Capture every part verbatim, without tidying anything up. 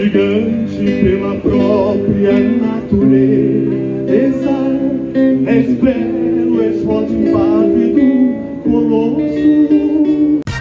gigante pela própria natureza, és belo, és forte, impávido, colosso.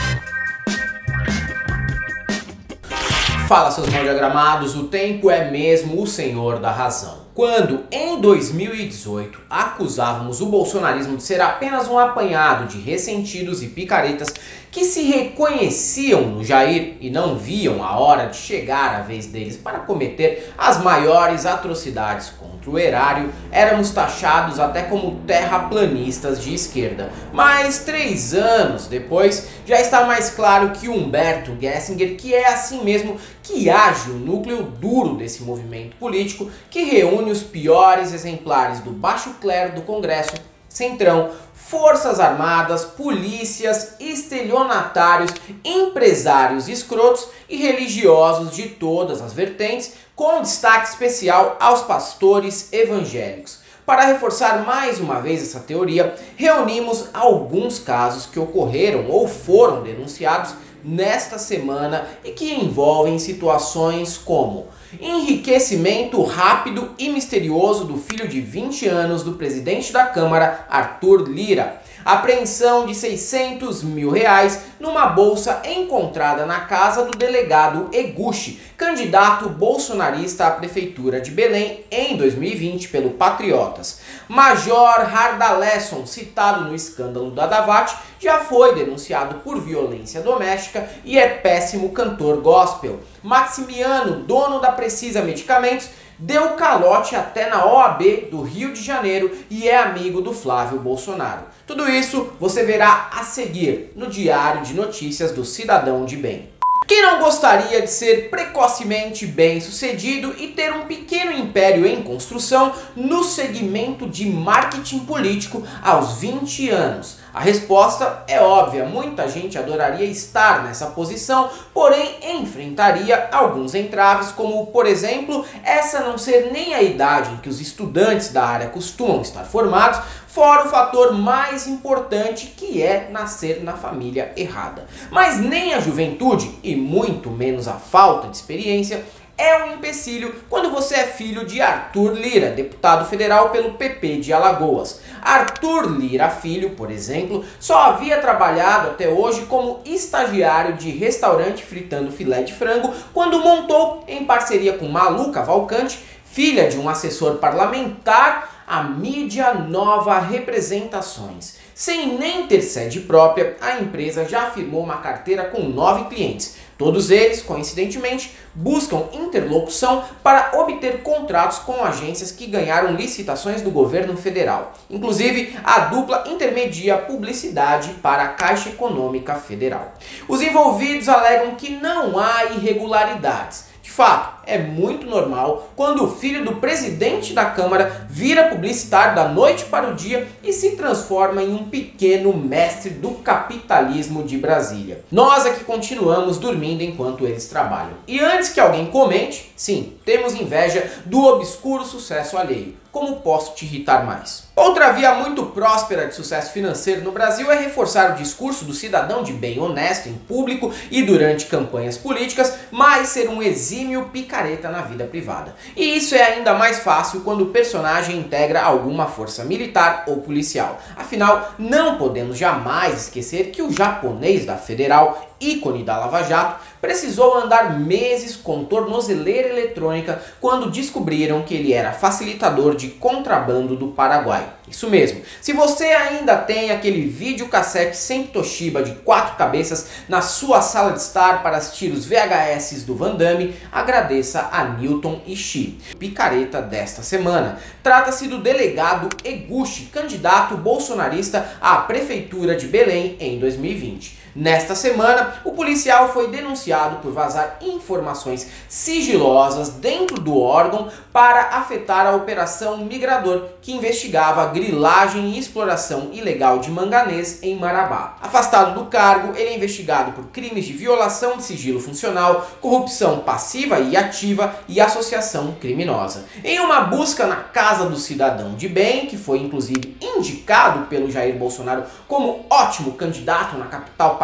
Fala, seus mal diagramados, o tempo é mesmo o senhor da razão. Quando, em dois mil e dezoito, acusávamos o bolsonarismo de ser apenas um apanhado de ressentidos e picaretas que se reconheciam no Jair e não viam a hora de chegar a vez deles para cometer as maiores atrocidades contra o erário, éramos taxados até como terraplanistas de esquerda. Mas três anos depois, já está mais claro que Humberto Gessinger, que é assim mesmo que age o núcleo duro desse movimento político, que reúne os piores exemplares do baixo clero do Congresso, Centrão, Forças Armadas, polícias, estelionatários, empresários escrotos e religiosos de todas as vertentes, com destaque especial aos pastores evangélicos. Para reforçar mais uma vez essa teoria, reunimos alguns casos que ocorreram ou foram denunciados nesta semana e que envolvem situações como enriquecimento rápido e misterioso do filho de vinte anos do presidente da Câmara, Arthur Lira, apreensão de seiscentos mil reais numa bolsa encontrada na casa do delegado Eguchi, candidato bolsonarista à prefeitura de Belém em dois mil e vinte pelo Patriotas. Major Hardalesson, citado no escândalo da Davat, já foi denunciado por violência doméstica e é péssimo cantor gospel. Maximiano, dono da Precisa Medicamentos, deu calote até na O A B do Rio de Janeiro e é amigo do Flávio Bolsonaro. Tudo isso você verá a seguir no Diário de Notícias do Cidadão de Bem. Quem não gostaria de ser precocemente bem-sucedido e ter um pequeno império em construção no segmento de marketing político aos vinte anos? A resposta é óbvia, muita gente adoraria estar nessa posição, porém enfrentaria alguns entraves, como por exemplo, essa não ser nem a idade em que os estudantes da área costumam estar formados, fora o fator mais importante, que é nascer na família errada. Mas nem a juventude, e muito menos a falta de experiência, é um empecilho quando você é filho de Arthur Lira, deputado federal pelo P P de Alagoas. Arthur Lira Filho, por exemplo, só havia trabalhado até hoje como estagiário de restaurante fritando filé de frango quando montou, em parceria com Malu Cavalcante, filha de um assessor parlamentar, a mídia Nova Representações. Sem nem ter sede própria, a empresa já firmou uma carteira com nove clientes. Todos eles, coincidentemente, buscam interlocução para obter contratos com agências que ganharam licitações do governo federal. Inclusive, a dupla intermedia publicidade para a Caixa Econômica Federal. Os envolvidos alegam que não há irregularidades. De fato, é muito normal quando o filho do presidente da Câmara vira publicitário da noite para o dia e se transforma em um pequeno mestre do capitalismo de Brasília. Nós aqui continuamos dormindo enquanto eles trabalham. E antes que alguém comente, sim, temos inveja do obscuro sucesso alheio. Como posso te irritar mais? Outra via muito próspera de sucesso financeiro no Brasil é reforçar o discurso do cidadão de bem honesto em público e durante campanhas políticas, mas ser um exímio picareta na vida privada. E isso é ainda mais fácil quando o personagem integra alguma força militar ou policial. Afinal, não podemos jamais esquecer que o japonês da Federal, ícone da Lava Jato, precisou andar meses com tornozeleira eletrônica quando descobriram que ele era facilitador de contrabando do Paraguai. Isso mesmo, se você ainda tem aquele videocassete sem Toshiba de quatro cabeças na sua sala de estar para assistir os V H S do Van Damme, agradeça a Newton Ishii. Picareta desta semana trata-se do delegado Eguchi, candidato bolsonarista à prefeitura de Belém em dois mil e vinte. Nesta semana, o policial foi denunciado por vazar informações sigilosas dentro do órgão para afetar a Operação Migrador, que investigava a grilagem e exploração ilegal de manganês em Marabá. Afastado do cargo, ele é investigado por crimes de violação de sigilo funcional, corrupção passiva e ativa e associação criminosa. Em uma busca na casa do cidadão de bem, que foi inclusive indicado pelo Jair Bolsonaro como ótimo candidato na capital paraibana,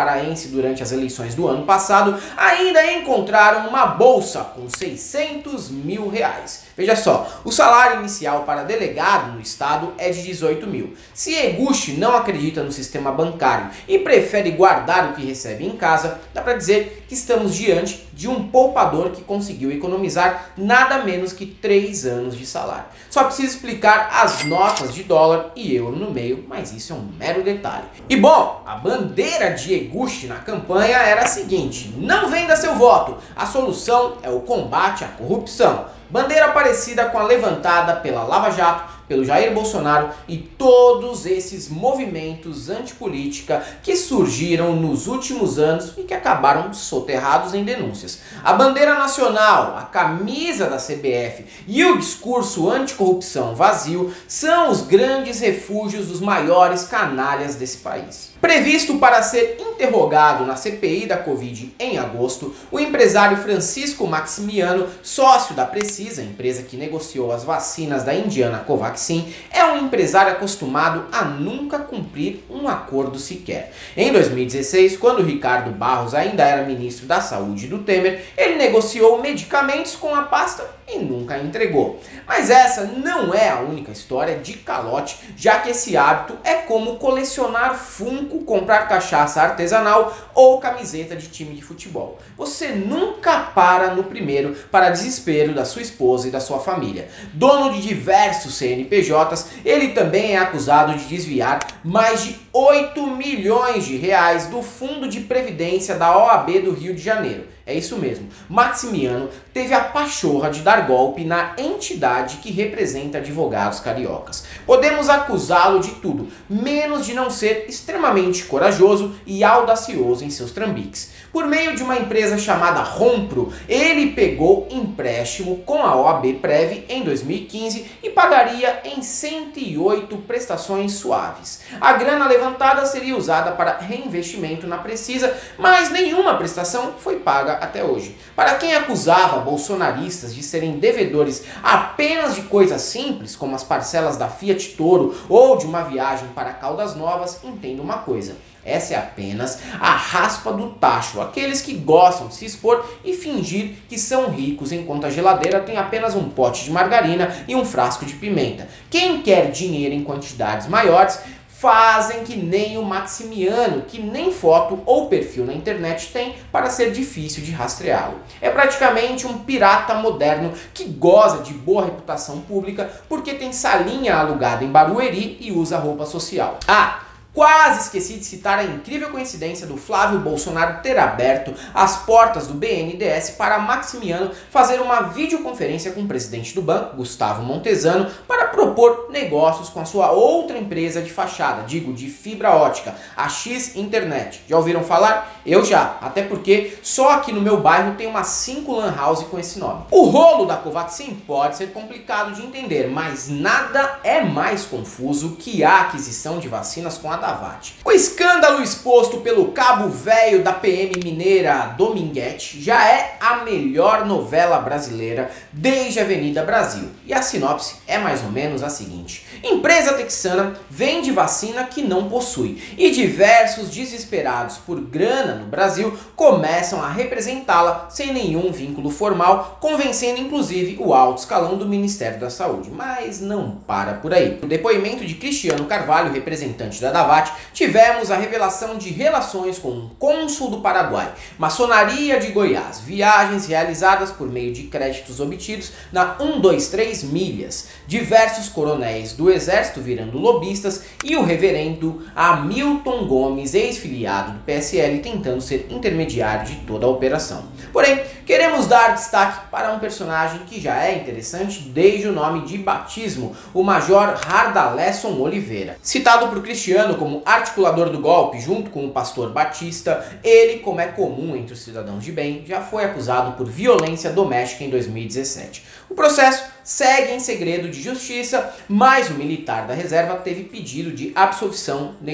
paraense durante as eleições do ano passado, ainda encontraram uma bolsa com seiscentos mil reais. Veja só, o salário inicial para delegado no estado é de dezoito mil. Se Eguchi não acredita no sistema bancário e prefere guardar o que recebe em casa, dá para dizer que estamos diante de um poupador que conseguiu economizar nada menos que três anos de salário. Só precisa explicar as notas de dólar e euro no meio, mas isso é um mero detalhe. E bom, a bandeira de Eguchi na campanha era a seguinte: não venda seu voto, a solução é o combate à corrupção. Bandeira parecida com a levantada pela Lava Jato, pelo Jair Bolsonaro e todos esses movimentos antipolítica que surgiram nos últimos anos e que acabaram soterrados em denúncias. A bandeira nacional, a camisa da C B F e o discurso anticorrupção vazio são os grandes refúgios dos maiores canalhas desse país. Previsto para ser interrogado na C P I da Covid em agosto, o empresário Francisco Maximiano, sócio da Precisa, empresa que negociou as vacinas da indiana Covaxin, é um empresário acostumado a nunca cumprir um acordo sequer. Em dois mil e dezesseis, quando Ricardo Barros ainda era ministro da Saúde do Temer, ele negociou medicamentos com a pasta e nunca entregou. Mas essa não é a única história de calote, já que esse hábito é como colecionar Funko, comprar cachaça artesanal ou camiseta de time de futebol. Você nunca para no primeiro, para desespero da sua esposa e da sua família. Dono de diversos C N P Js, ele também é acusado de desviar mais de oito milhões de reais do Fundo de Previdência da O A B do Rio de Janeiro. É isso mesmo, Maximiano teve a pachorra de dar golpe na entidade que representa advogados cariocas. Podemos acusá-lo de tudo, menos de não ser extremamente corajoso e audacioso em seus trambiques. Por meio de uma empresa chamada Rompro, ele pegou empréstimo com a O A B Prev em dois mil e quinze e pagaria em cento e oito prestações suaves. A grana levantada seria usada para reinvestimento na Precisa, mas nenhuma prestação foi paga até hoje. Para quem acusava bolsonaristas de serem devedores apenas de coisas simples, como as parcelas da Fiat Toro ou de uma viagem para Caldas Novas, entenda uma coisa: essa é apenas a raspa do tacho, aqueles que gostam de se expor e fingir que são ricos enquanto a geladeira tem apenas um pote de margarina e um frasco de pimenta. Quem quer dinheiro em quantidades maiores fazem que nem o Maximiano, que nem foto ou perfil na internet tem para ser difícil de rastreá-lo. É praticamente um pirata moderno que goza de boa reputação pública porque tem salinha alugada em Barueri e usa roupa social. Ah! Quase esqueci de citar a incrível coincidência do Flávio Bolsonaro ter aberto as portas do B N D E S para Maximiano fazer uma videoconferência com o presidente do banco, Gustavo Montezano, para propor negócios com a sua outra empresa de fachada, digo, de fibra ótica, a X Internet. Já ouviram falar? Eu já, até porque só aqui no meu bairro tem umas cinco lan house com esse nome. O rolo da Covaxin pode ser complicado de entender, mas nada é mais confuso que a aquisição de vacinas com a Davat. O escândalo exposto pelo cabo velho da P M mineira Dominguete já é a melhor novela brasileira desde a Avenida Brasil. E a sinopse é mais ou menos a seguinte: empresa texana vende vacina que não possui e diversos desesperados por grana no Brasil começam a representá-la sem nenhum vínculo formal, convencendo inclusive o alto escalão do Ministério da Saúde. Mas não para por aí. No depoimento de Cristiano Carvalho, representante da Davat, tivemos a revelação de relações com um cônsul do Paraguai, maçonaria de Goiás, viagens realizadas por meio de créditos obtidos na um dois três milhas, diversos coronéis do exército virando lobistas e o reverendo Hamilton Gomes, ex-filiado do P S L, tentando ser intermediário de toda a operação. Porém, queremos dar destaque para um personagem que já é interessante desde o nome de batismo, o Major Hardalesson Oliveira. Citado por Cristiano como articulador do golpe junto com o pastor Batista, ele, como é comum entre os cidadãos de bem, já foi acusado por violência doméstica em dois mil e dezessete. O processo segue em segredo de justiça, mas o militar da reserva teve pedido de absolvição negado.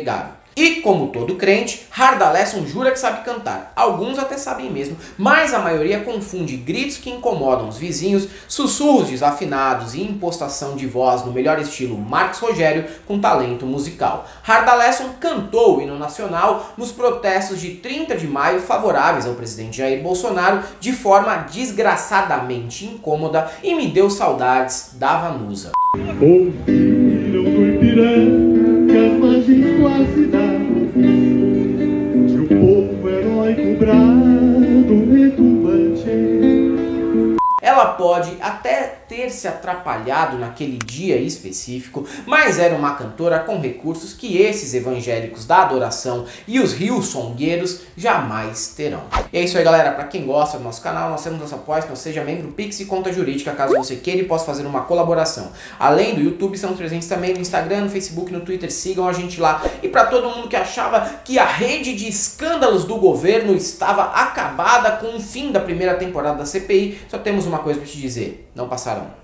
E como todo crente, Hardalesson jura que sabe cantar. Alguns até sabem mesmo, mas a maioria confunde gritos que incomodam os vizinhos, sussurros desafinados e impostação de voz no melhor estilo Marcos Rogério com talento musical. Hardalesson cantou o hino nacional nos protestos de trinta de maio favoráveis ao presidente Jair Bolsonaro de forma desgraçadamente incômoda e me deu saudades da Vanusa. Ouviram do Ipiranga as margens com a cidade, de um povo heróico brado retumbante. Ela pode até ter se atrapalhado naquele dia específico, mas era uma cantora com recursos que esses evangélicos da adoração e os riosongueiros jamais terão. E é isso aí, galera. Para quem gosta do nosso canal, nós temos nosso apoio, então seja membro Pix e conta jurídica, caso você queira e possa fazer uma colaboração. Além do YouTube, estamos presentes também no Instagram, no Facebook, no Twitter, sigam a gente lá. E para todo mundo que achava que a rede de escândalos do governo estava acabada com o fim da primeira temporada da C P I, só temos uma coisa para te dizer: não passarão.